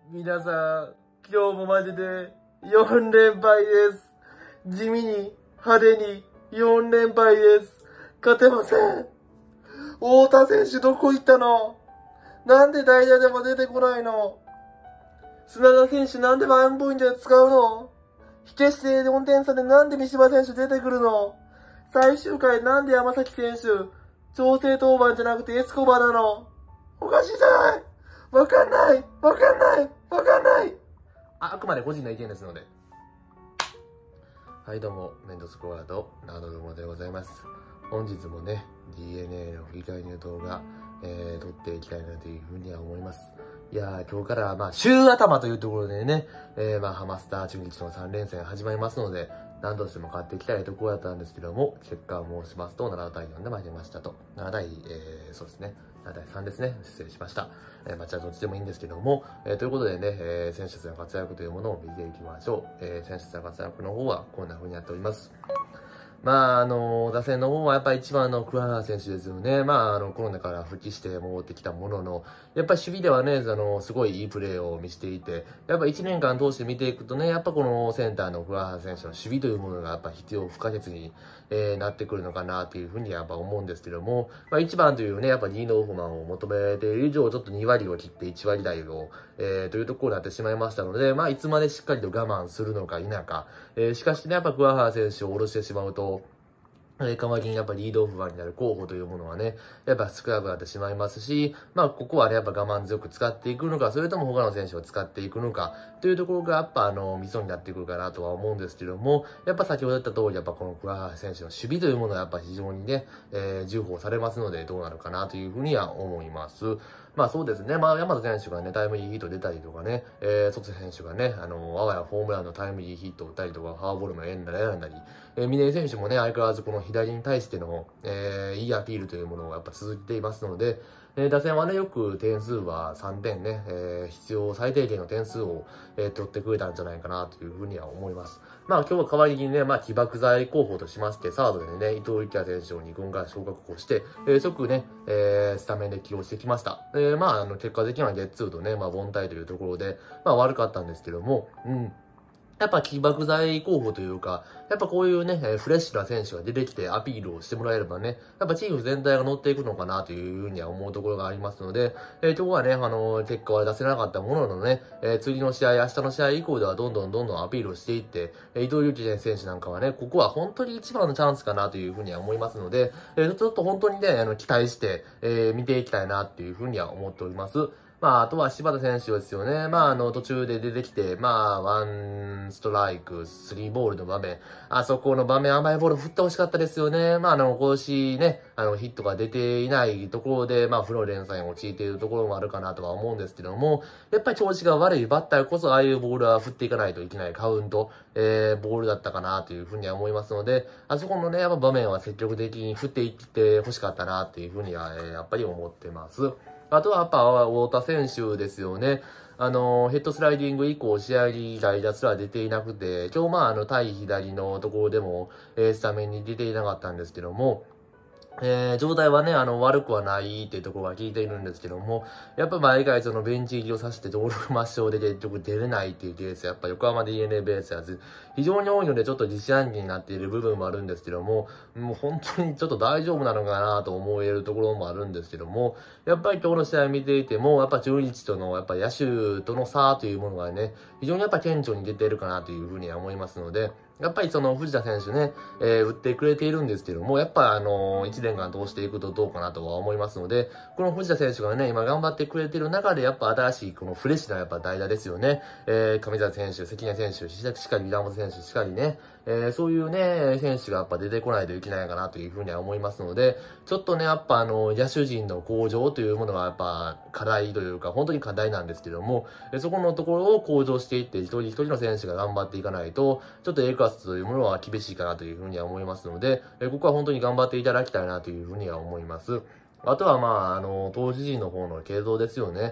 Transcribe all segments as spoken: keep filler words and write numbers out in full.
皆さん、今日もマジでよん連敗です。地味に派手によん連敗です。勝てません。太田選手どこ行ったの？なんで代打でも出てこないの？砂田選手なんでワンポイントで使うの？火消してよんてん差でなんで三島選手出てくるの？最終回なんで山崎選手、調整登板じゃなくてエスコバなの？おかしいじゃない！わかんないわかんないわかんないあ、あくまで個人の意見ですので。はいどうも、メントスコアード、ナードルモでございます。本日もね、ディーエヌエー の振り返りの動画、えー、撮っていきたいなというふうには思います。いやー、今日からまあ週頭というところでね、えー、まあハマスター中日のさん連戦始まりますので、何としても勝っていきたいところだったんですけども、結果を申しますとななたいよんで負けましたと。ななたい、えー、そうですね。ななたいさんですね。失礼しました。えー、まあ、じゃあどっちでもいいんですけども、えー、ということでね、えー、選手たちの活躍というものを見ていきましょう。えー、選手たちの活躍の方はこんな風になっております。まあ、あの、打線の方はやっぱり一番の桑原選手ですよね。まあ、あの、コロナから復帰して戻ってきたものの、やっぱり守備ではね、あの、すごいいいプレーを見せていて、やっぱいちねんかん通して見ていくとね、やっぱこのセンターの桑原選手の守備というものがやっぱ必要不可欠に、えー、なってくるのかなというふうにやっぱ思うんですけども、まあいちばんというね、やっぱリードオフマンを求めている以上、ちょっとにわりを切っていちわり台を、えー、というところになってしまいましたので、まあいつまでしっかりと我慢するのか否か、えー、しかしね、やっぱ桑原選手を下ろしてしまうと、えー、代わりにやっぱリードオフマンになる候補というものはね、やっぱ少なくなってしまいますし、まあここはね、やっぱ我慢強く使っていくのか、それとも他の選手を使っていくのか、というところがやっぱあの、ミソになってくるかなとは思うんですけども、やっぱ先ほど言った通り、やっぱこの桑原選手の守備というものはやっぱ非常にね、えー、重宝されますのでどうなるかなというふうには思います。まあそうですね。まあ山田選手がね、タイムリーヒット出たりとかね、えー、ソツ選手がね、あの、あわやホームランのタイムリーヒットを打ったりとか、フォアボールも選んだり選んだり、えー、峰井選手もね、相変わらずこの左に対しての、えー、いいアピールというものをやっぱ続けていますので、えー、打線はね、よく点数はさんてんね、えー、必要最低限の点数を、えー、取ってくれたんじゃないかなというふうには思います。まあ今日は代わりにね、まあ起爆剤候補としまして、サードでね、伊藤幸也選手をに軍から昇格をして、えー、即ね、えー、スタメンで起用してきました。えー、まああの、結果的にはゲッツーとね、まあ凡退というところで、まあ悪かったんですけども、うん。やっぱ起爆剤候補というか、やっぱこういうね、フレッシュな選手が出てきてアピールをしてもらえればね、やっぱチーム全体が乗っていくのかなというふうには思うところがありますので、えー、今日はね、あのー、結果は出せなかったもののね、えー、次の試合、明日の試合以降ではどんどんどんどんアピールをしていって、えー、伊藤幸也選手なんかはね、ここは本当に一番のチャンスかなというふうには思いますので、えー、ちょっと本当にね、あの、期待して、えー、見ていきたいなっていうふうには思っております。まあ、あとは柴田選手ですよね。まあ、あの、途中で出てきて、まあ、ワンストライク、スリーボールの場面。あそこの場面、甘いボール振ってほしかったですよね。まあ、あの、今年ね、あの、ヒットが出ていないところで、まあ、負の連鎖に陥っているところもあるかなとは思うんですけども、やっぱり調子が悪いバッターこそ、ああいうボールは振っていかないといけないカウント、えー、ボールだったかなというふうには思いますので、あそこのね、やっぱ場面は積極的に振っていってほしかったなっていうふうには、えー、やっぱり思ってます。あとはやっぱ、太田選手ですよね。あの、ヘッドスライディング以降、試合に代打すら出ていなくて、今日まあ、あの、対左のところでも、えー、スタメンに出ていなかったんですけども、えー、状態はね、あの、悪くはないっていうところは聞いているんですけども、やっぱ毎回そのベンチ入りをさせて登録抹消で結局出れないっていうケース、やっぱ横浜 ディーエヌエー ベースやつ、非常に多いのでちょっと自信暗鬼になっている部分もあるんですけども、もう本当にちょっと大丈夫なのかなと思えるところもあるんですけども、やっぱり今日の試合見ていても、やっぱ中日との、やっぱ野手との差というものがね、非常にやっぱ顕著に出ているかなというふうには思いますので、やっぱりその藤田選手ね、えー、打ってくれているんですけども、やっぱあのー、一年間通していくとどうかなとは思いますので、この藤田選手がね、今頑張ってくれている中で、やっぱ新しいこのフレッシュなやっぱ代打ですよね。えー、上沢選手、関根選手、しっかり源選手、しっかりね、えー、そういうね、選手がやっぱ出てこないといけないかなというふうには思いますので、ちょっとね、やっぱあの、野手陣の向上というものがやっぱ課題というか、本当に課題なんですけども、そこのところを向上していって、一人一人の選手が頑張っていかないと、ちょっと A クラスというものは厳しいかなというふうには思いますので、ここは本当に頑張っていただきたいなというふうには思います。あとはまあ、あの、投手陣の方の継投ですよね。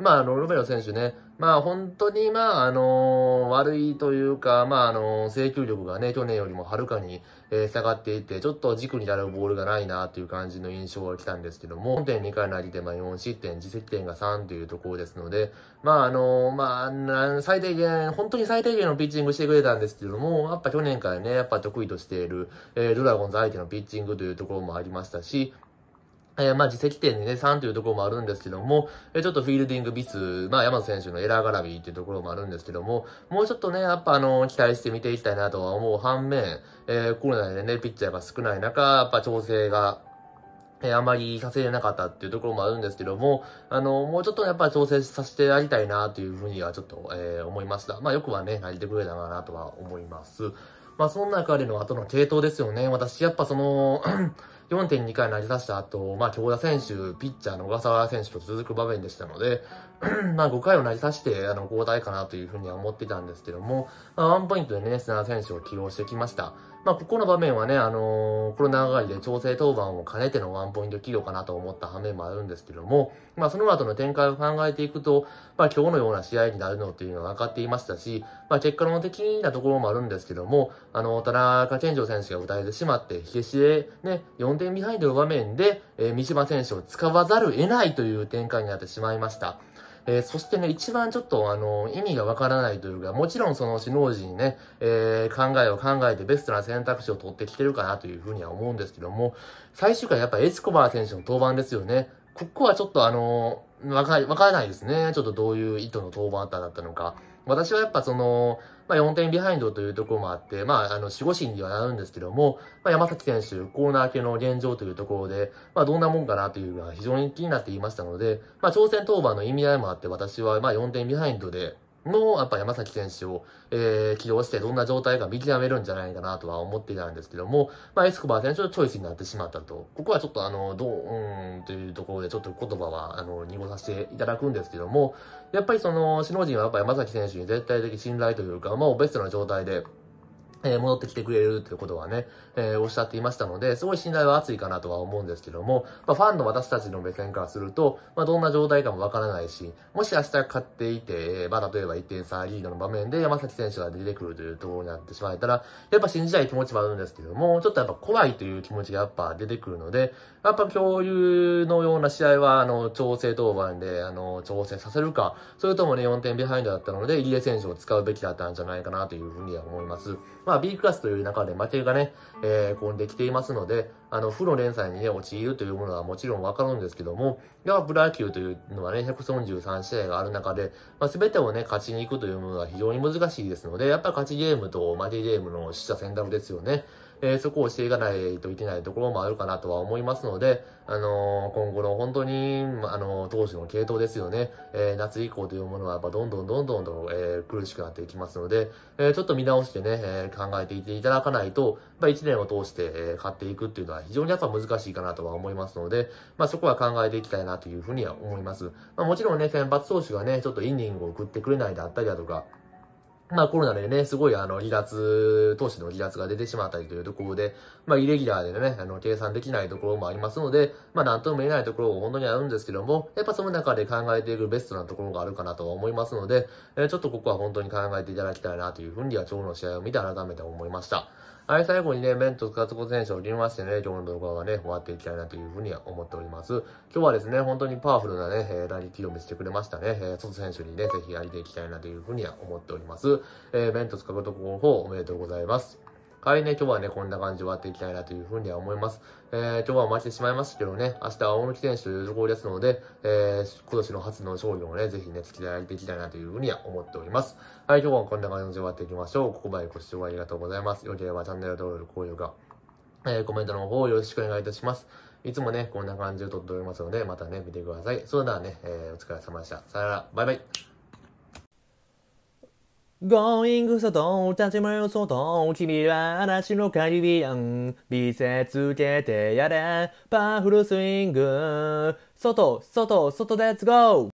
まあ、あの、ロメロ選手ね、まあ、本当に、まあ、あの悪いというか、まあ、あの制球力がね、去年よりもはるかに、えー、下がっていて、ちょっと軸になるボールがないな、という感じの印象が来たんですけども、よんてんにかい投げて、まあ、よん失点、自責点がさんというところですので、まあ、あのまあ、最低限、本当に最低限のピッチングしてくれたんですけども、やっぱ去年からね、やっぱ得意としている、えー、ドラゴンズ相手のピッチングというところもありましたし、えー、まあ、自責点でね、さんというところもあるんですけども、えー、ちょっとフィールディングミス、まあ、山田選手のエラー絡みっていうところもあるんですけども、もうちょっとね、やっぱあの、期待して見ていきたいなとは思う反面、えー、コロナでね、ピッチャーが少ない中、やっぱ調整が、えー、あまり稼いでなかったっていうところもあるんですけども、あの、もうちょっとやっぱり調整させてやりたいなというふうにはちょっと、えー、思いました。まあ、よくはね、投げてくれたかなとは思います。まあ、その中での後の継投ですよね。私、やっぱその、よんてんにかい投げ出した後、まあ、京田選手、ピッチャーの小笠原選手と続く場面でしたので、まあ、ごかいを投げさせて、あの、交代かなというふうには思ってたんですけども、まあ、ワンポイントでね、砂田選手を起用してきました。まあ、ここの場面はね、あのー、コロナ上がりで調整登板を兼ねてのワンポイント起用かなと思った反面もあるんですけども、まあ、その後の展開を考えていくと、まあ、今日のような試合になるのっていうのは分かっていましたし、まあ、結果論的なところもあるんですけども、あの、田中健二選手が打たれてしまって、火消しでね、よんてんビハインドの場面で、えー、三島選手を使わざる得ないという展開になってしまいました。えー、そしてね、一番ちょっと、あの、意味がわからないというか、もちろんその首脳陣にね、えー、考えを考えてベストな選択肢を取ってきてるかなというふうには思うんですけども、最終回やっぱエスコバー選手の登板ですよね。ここはちょっとあの、わか、わからないですね。ちょっとどういう意図の登板だったのか。私はやっぱその、まあ、よんてんビハインドというところもあって、まあ、あの、守護神にはなるんですけども、まあ、山崎選手、コーナー系の現状というところで、まあ、どんなもんかなというのは非常に気になっていましたので、まあ、挑戦登板の意味合いもあって、私は、まあ、よんてんビハインドで、の、やっぱ山崎選手を、えー、起用してどんな状態か見極めるんじゃないかなとは思っていたんですけども、まあ、エスコバー選手のチョイスになってしまったと。ここはちょっとあの、どう、うーん、というところでちょっと言葉は、あの、濁させていただくんですけども、やっぱりその、首脳陣はやっぱり山崎選手に絶対的信頼というか、もうベストな状態で、えー、戻ってきてくれるということはね、えー、おっしゃっていましたので、すごい信頼は厚いかなとは思うんですけども、まあ、ファンの私たちの目線からすると、まあ、どんな状態かもわからないし、もし明日勝っていて、まあ、例えばいってん差リードの場面で山崎選手が出てくるというところになってしまえたら、やっぱ信じたい気持ちもあるんですけども、ちょっとやっぱ怖いという気持ちがやっぱ出てくるので、やっぱ共有のような試合は、あの、調整登板で、あの、調整させるか、それともね、よんてんビハインドだったので、入江選手を使うべきだったんじゃないかなというふうには思います。まあ、B クラスという中で負けがね、えー、こうできていますので、あの、負の連鎖にね、陥るというものはもちろんわかるんですけども、やっぱプロ野球というのはね、ひゃくよんじゅうさん試合がある中で、まあ、全てをね、勝ちに行くというものは非常に難しいですので、やっぱ勝ちゲームと負けゲームの取捨選択ですよね。えー、そこをしていかないといけないところもあるかなとは思いますので、あのー、今後の本当に、あのー、投手の系統ですよね。えー、夏以降というものはやっぱどんどんどんどんと、えー、苦しくなっていきますので、えー、ちょっと見直してね、えー、考えていていただかないと、まあ、いちねんを通して、えー、勝っていくっていうのは非常にやっぱ難しいかなとは思いますので、まあ、そこは考えていきたいなというふうには思います。まあ、もちろんね、先発投手がね、ちょっとイニングを送ってくれないであったりだとか、まあコロナでね、すごいあの離脱、投手の離脱が出てしまったりというところで、まあイレギュラーでね、あの計算できないところもありますので、まあなんとも言えないところも本当にあるんですけども、やっぱその中で考えていくベストなところがあるかなとは思いますので、えー、ちょっとここは本当に考えていただきたいなというふうには今日の試合を見て改めて思いました。はい、最後にね、メントスコ選手を入れましてね、今日の動画はね、終わっていきたいなというふうには思っております。今日はですね、本当にパワフルなね、えー、打撃を見せてくれましたね。えー、外選手にね、ぜひやりていきたいなというふうには思っております。えー、メントス獲得の方、おめでとうございます。はい、ね、今日はね、こんな感じで終わっていきたいなというふうには思います。えー、今日は負けてしまいましたけどね、明日は大貫選手というところですので、えー、今年の初の勝利をね、ぜひね、付き合っていきたいなというふうには思っております。はい、今日はこんな感じで終わっていきましょう。ここまでご視聴ありがとうございます。よければチャンネル登録、高評価、えー、コメントの方よろしくお願いいたします。いつもね、こんな感じで撮っておりますので、またね、見てください。それではね、えー、お疲れ様でした。さよなら、バイバイ。Going 外、立ち回る外、君は嵐のカリビアン。見せつけてやれ、パワフルスイング。外、外、外、レッツゴー